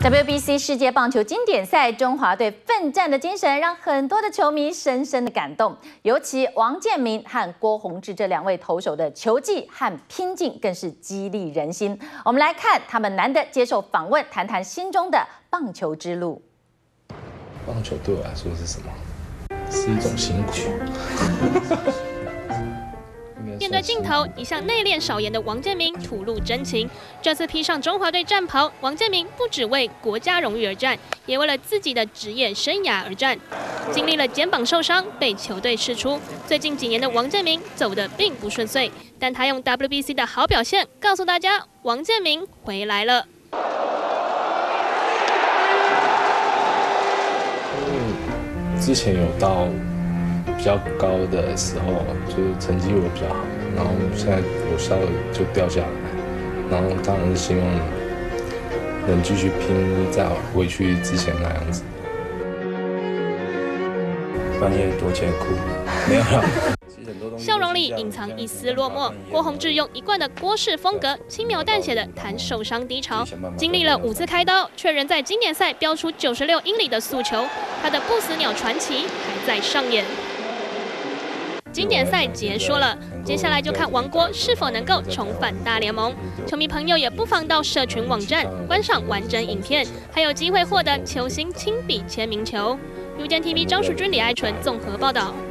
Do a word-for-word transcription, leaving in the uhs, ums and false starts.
W B C 世界棒球经典赛，中华队奋战的精神让很多的球迷深深的感动。尤其王建民和郭泓志这两位投手的球技和拼劲，更是激励人心。我们来看他们难得接受访问，谈谈心中的棒球之路。 棒球对我来说是什么？是一种辛苦。 面对镜头，一向内敛少言的王建民吐露真情。这次披上中华队战袍，王建民不只为国家荣誉而战，也为了自己的职业生涯而战。经历了肩膀受伤，被球队释出，最近几年的王建民走得并不顺遂，但他用 W B C 的好表现告诉大家，王建民回来了。 因为之前有到比较高的时候，就是成绩会比较好，然后现在有稍微就掉下来，然后当然是希望能继续拼，再回去之前那样子。 半夜多钱哭，没有啦。 笑容里隐藏一丝落寞。郭泓志用一贯的郭氏风格，轻描淡写的谈受伤低潮，经历了五次开刀，却仍在经典赛飙出九十六英里的速球。他的不死鸟传奇还在上演。经典赛结束了，接下来就看王郭是否能够重返大联盟。球迷朋友也不妨到社群网站观赏完整影片，还有机会获得球星亲笔签名球。U T N T V 张淑君、李爱纯综合报道。